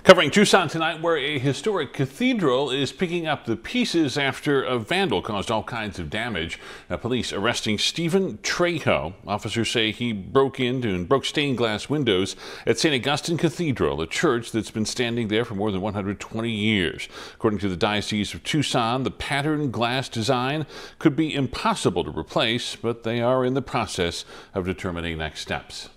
Covering Tucson tonight, where a historic cathedral is picking up the pieces after a vandal caused all kinds of damage. Police arresting Stephen Trejo. Officers say he broke into and broke stained glass windows at St. Augustine Cathedral, a church that's been standing there for more than 120 years. According to the Diocese of Tucson, the patterned glass design could be impossible to replace, but they are in the process of determining next steps.